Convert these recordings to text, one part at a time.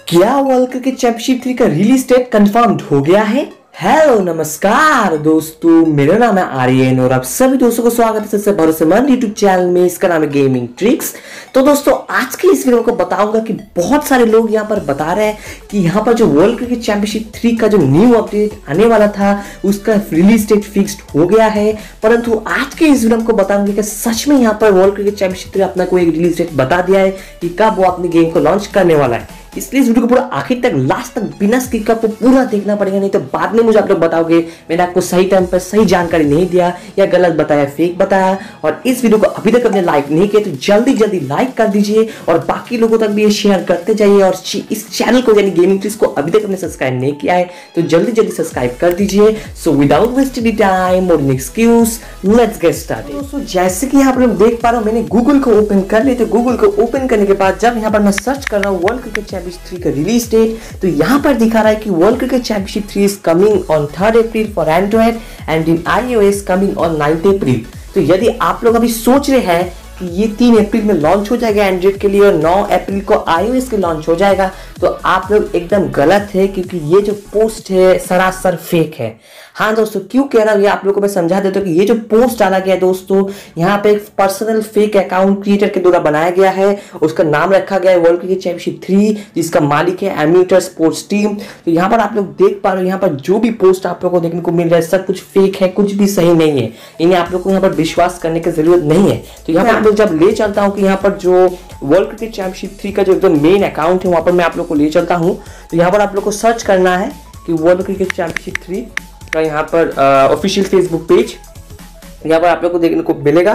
क्या world cricket championship 3 का release date confirmed हो गया है। हेलो नमस्कार दोस्तों, मेरा नाम है आर्यन और आप सभी दोस्तों को स्वागत है सबसे भरोसेमंद यूट्यूब चैनल में। इसका नाम है गेमिंग ट्रिक्स। तो दोस्तों आज की इस वीडियो को बताऊंगा कि बहुत सारे लोग यहाँ पर बता रहे हैं कि यहाँ पर जो वर्ल्ड क्रिकेट चैंपियनशिप 3 का जो न्यू अपडेट आने वाला था उसका रिलीज डेट फिक्स्ड हो गया है। परंतु आज के इस वीडियो को बताऊंगा कि सच में यहाँ पर वर्ल्ड क्रिकेट चैंपियनशिप 3 अपना कोई एक रिलीज डेट बता दिया है कि कब वो अपने गेम को लॉन्च करने वाला है। इसलिए इस वीडियो को पूरा आखिर तक लास्ट तक बिना स्किप का आपको पूरा देखना पड़ेगा, नहीं तो बाद में मुझे आप लोग बताओगे मैंने आपको सही टाइम पर सही जानकारी नहीं दिया या गलत बताया, फेक बताया। और इस वीडियो को अभी तक आपने लाइक नहीं किया तो जल्दी जल्दी लाइक कर दीजिए और बाकी लोगों तक भी ये शेयर करते जाइए। और इस चैनल को यानी गेमिंग ट्रिक्स को अभी तक आपने सब्सक्राइब नहीं किया है तो जल्दी जल्दी सब्सक्राइब कर दीजिए। सो विदाउट वेस्टिंग टाइम और एक्सक्यूज लेट्स गेट स्टार्टेड। दोस्तों जैसे कि यहाँ पर हम देख पा रहे हो मैंने गूगल को ओपन कर लिया। तो गूगल को ओपन करने के बाद जब यहाँ पर मैं सर्च कर रहा हूँ वर्ल्ड क्रिकेट चैंपियनशिप 3 का रिलीज डेट, तो यहाँ पर दिखा रहा है कि world cricket championship 3 is coming on 3rd April for Android and in iOS coming on 9th April. तो यदि आप लोग अभी सोच रहे हैं कि ये 3 अप्रैल में लॉन्च हो जाएगा एंड्रॉइड के लिए और 9 अप्रैल को iOS के लॉन्च हो जाएगा, तो आप लोग एकदम गलत है, क्योंकि ये जो पोस्ट है सरासर फेक है। हाँ दोस्तों, क्यों कह रहा हूँ ये आप लोगों को मैं समझा देता हूँ कि ये जो पोस्ट डाला गया है दोस्तों, यहाँ पे एक पर्सनल फेक अकाउंट क्रिएटर के द्वारा बनाया गया है। उसका नाम रखा गया है वर्ल्ड क्रिकेट चैंपियनशिप 3, जिसका मालिक है एम्यूटर स्पोर्ट्स टीम। तो यहाँ पर आप लोग देख पा रहे हो, यहाँ पर जो भी पोस्ट आप लोगों को देखने को मिल रहा है सब कुछ फेक है, कुछ भी सही नहीं है। इन्हें आप लोग को यहाँ पर विश्वास करने की जरूरत नहीं है। तो यहाँ पर आप लोग जब ले चलता हूँ कि यहाँ पर जो वर्ल्ड क्रिकेट चैंपियनशिप 3 का जो एकदम मेन अकाउंट है वहाँ पर मैं आप लोग को ले चलता हूँ। तो यहाँ पर आप लोग को सर्च करना है कि वर्ल्ड क्रिकेट चैंपियनशिप 3 का यहाँ पर ऑफिशियल फेसबुक पेज यहाँ पर आप लोग को देखने को मिलेगा।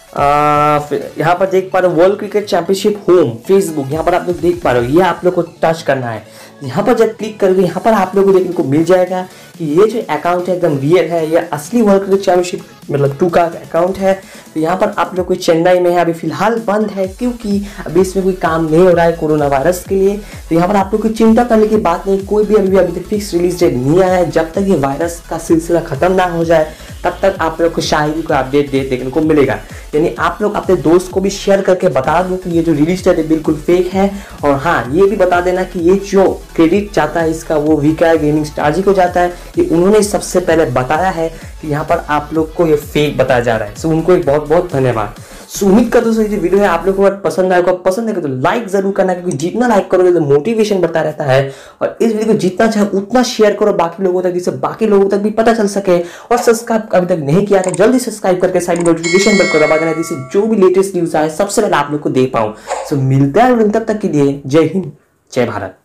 यहाँ पर देख पा रहे हो world cricket championship home Facebook, यहाँ पर आप लोग देख पा रहे हो, ये आप लोग को टच करना है। यहाँ पर जब क्लिक करोगे यहाँ पर आप लोगों को देखने को मिल जाएगा कि ये जो अकाउंट है एकदम रियल है, ये असली वर्ल्ड क्रिकेट चैंपियनशिप मतलब 2 का अकाउंट है। तो यहाँ पर आप लोग को चेन्नई में है, अभी फिलहाल बंद है क्योंकि अभी इसमें कोई काम नहीं हो रहा है कोरोना वायरस के लिए। तो यहाँ पर आप लोग को चिंता करने की बात नहीं, कोई भी अभी तक फिक्स रिलीज डेट नहीं आया है। जब तक ये वायरस का सिलसिला खत्म ना हो जाए तब तक आप लोग को शायद कोई अपडेट देखने को मिलेगा। यानी आप लोग अपने दोस्त को भी शेयर करके बता दो कि ये जो रिलीज डेट है बिल्कुल फेक है। और हाँ, ये भी बता देना कि ये जो क्रेडिट जाता है इसका वो वीके गेमिंग स्टार जी को जाता है। ये उन्होंने सबसे पहले बताया है कि यहाँ पर आप लोग को ये फेक बताया जा रहा है। सो उनको एक बहुत बहुत धन्यवाद। सो उम्मीद करता हूँ ये वीडियो है आप लोगों को पसंद आएगा। पसंद आएगा तो लाइक जरूर करना, क्योंकि जितना लाइक करोगे तो मोटिवेशन बढ़ता रहता है। और इस वीडियो को जितना चाहे उतना शेयर करो बाकी लोगों तक, जिससे बाकी लोगों तक भी पता चल सके। और सब्सक्राइब अभी तक नहीं किया तो जल्दी सब्सक्राइब करके साइड नोटिफिकेशन बेल को दबा देना, जिससे जो भी लेटेस्ट न्यूज आए सबसे पहले आप लोग को दे पाऊँ। सो मिलते हैं तब तक के लिए जय हिंद जय भारत।